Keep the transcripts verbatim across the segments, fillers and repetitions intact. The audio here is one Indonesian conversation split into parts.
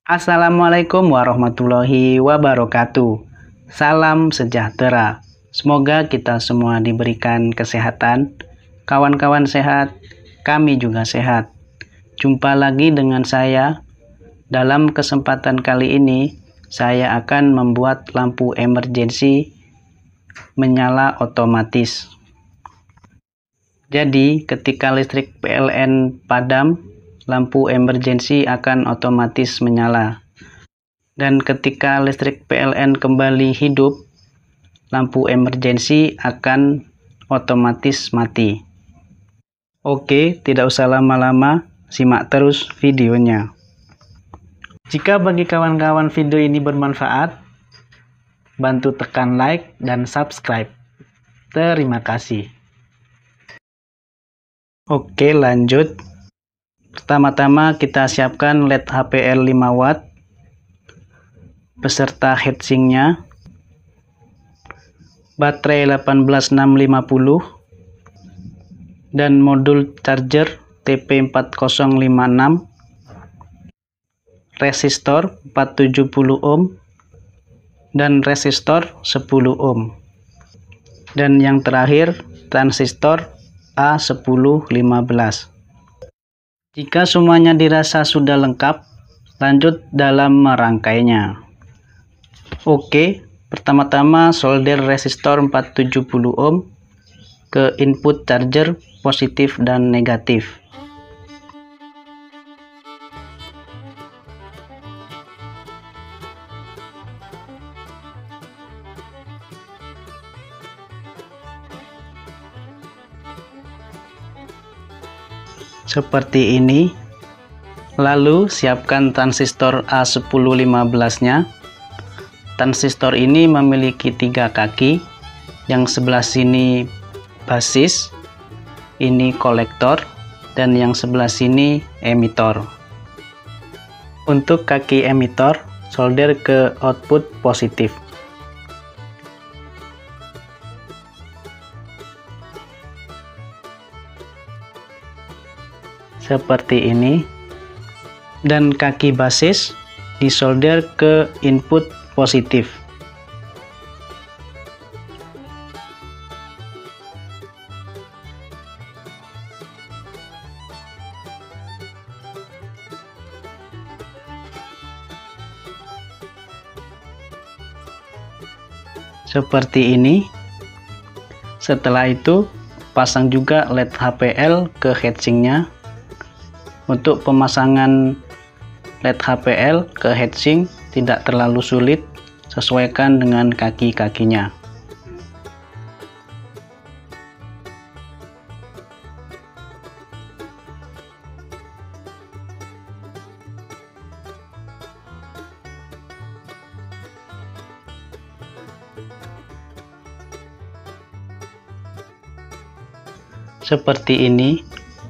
Assalamualaikum warahmatullahi wabarakatuh. Salam sejahtera. Semoga kita semua diberikan kesehatan. Kawan-kawan sehat, kami juga sehat. Jumpa lagi dengan saya. Dalam kesempatan kali ini, saya akan membuat lampu emergensi menyala otomatis. Jadi, ketika listrik P L N padam, lampu emergensi akan otomatis menyala. Dan ketika listrik P L N kembali hidup, lampu emergensi akan otomatis mati. Oke, tidak usah lama-lama, simak terus videonya. Jika bagi kawan-kawan video ini bermanfaat, bantu tekan like dan subscribe. Terima kasih. Oke, lanjut. Pertama-tama kita siapkan L E D H P L lima watt beserta heatsinknya, baterai delapan belas enam lima puluh, dan modul charger T P empat nol lima enam, resistor empat ratus tujuh puluh ohm, dan resistor sepuluh ohm. Dan yang terakhir, transistor A sepuluh lima belas. Jika semuanya dirasa sudah lengkap, lanjut dalam merangkainya. Oke, pertama-tama solder resistor empat ratus tujuh puluh ohm ke input charger positif dan negatif. Seperti ini. Lalu siapkan transistor A sepuluh lima belas nya. Transistor ini memiliki tiga kaki. Yang sebelah sini basis, ini kolektor, dan yang sebelah sini emitor. Untuk kaki emitor, solder ke output positif. Seperti ini. Dan kaki basis disolder ke input positif. Seperti ini. Setelah itu pasang juga L E D H P L ke heatsinknya. Untuk pemasangan L E D H P L ke heatsink tidak terlalu sulit, sesuaikan dengan kaki-kakinya. Seperti ini.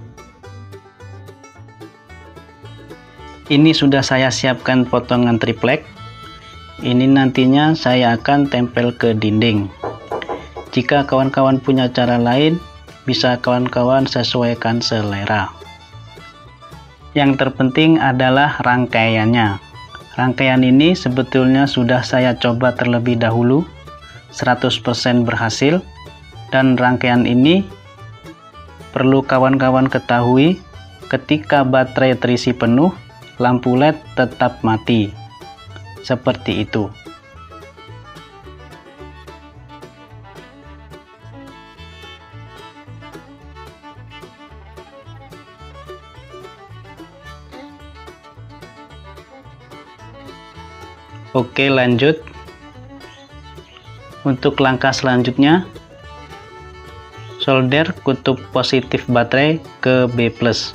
Ini sudah saya siapkan potongan triplek. Ini nantinya saya akan tempel ke dinding. Jika kawan-kawan punya cara lain, bisa kawan-kawan sesuaikan selera. Yang terpenting adalah rangkaiannya. Rangkaian ini sebetulnya sudah saya coba terlebih dahulu, seratus persen berhasil. Dan rangkaian ini perlu kawan-kawan ketahui, ketika baterai terisi penuh, lampu L E D tetap mati. Seperti itu. Oke, lanjut. Untuk langkah selanjutnya, solder kutub positif baterai ke B plus.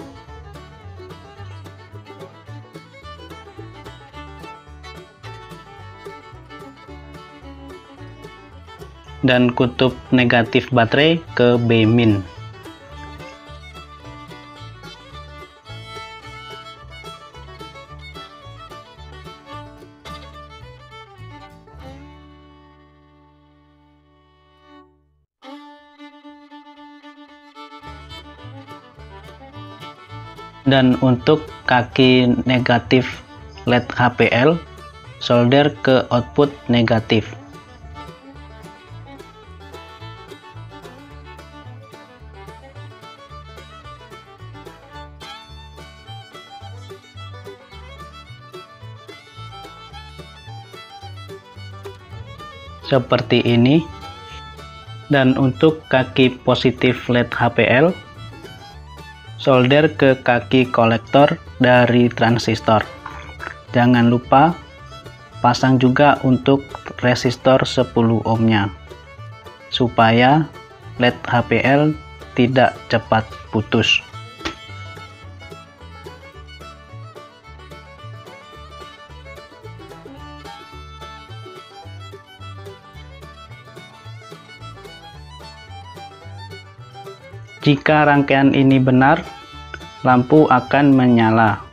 Dan kutub negatif baterai ke B min. Dan untuk kaki negatif L E D H P L, solder ke output negatif. Seperti ini. Dan untuk kaki positif L E D H P L, solder ke kaki kolektor dari transistor. Jangan lupa pasang juga untuk resistor sepuluh ohmnya, supaya L E D H P L tidak cepat putus. Jika rangkaian ini benar, lampu akan menyala.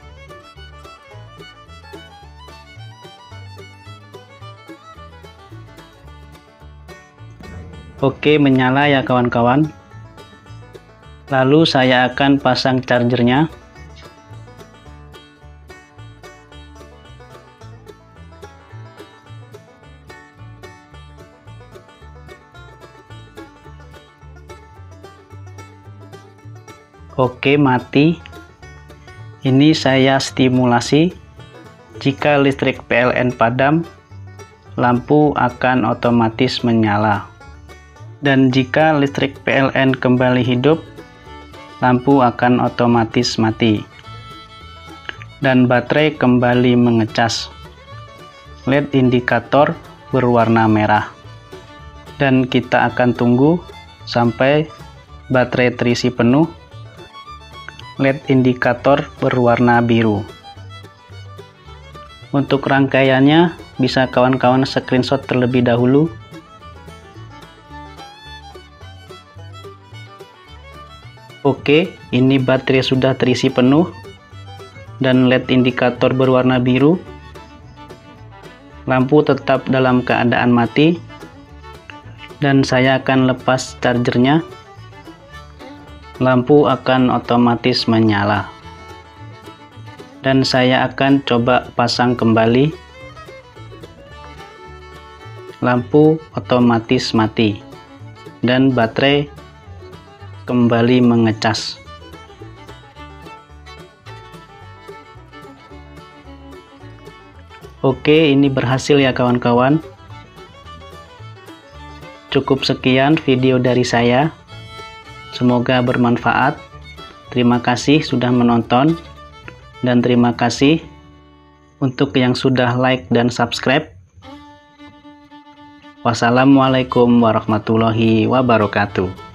Oke, menyala ya kawan-kawan. Lalu saya akan pasang chargernya. Oke, mati. Ini saya stimulasi. Jika listrik P L N padam, lampu akan otomatis menyala. Dan jika listrik P L N kembali hidup, lampu akan otomatis mati. Dan baterai kembali mengecas. L E D indikator berwarna merah. Dan kita akan tunggu sampai baterai terisi penuh. L E D indikator berwarna biru. Untuk rangkaiannya bisa kawan-kawan screenshot terlebih dahulu. Oke, ini baterai sudah terisi penuh dan L E D indikator berwarna biru. Lampu tetap dalam keadaan mati dan saya akan lepas chargernya. Lampu akan otomatis menyala. Dan saya akan coba pasang kembali. Lampu otomatis mati. Dan baterai kembali mengecas. Oke, ini berhasil ya kawan-kawan. Cukup sekian video dari saya. Semoga bermanfaat. Terima kasih sudah menonton, dan terima kasih untuk yang sudah like dan subscribe. Wassalamualaikum warahmatullahi wabarakatuh.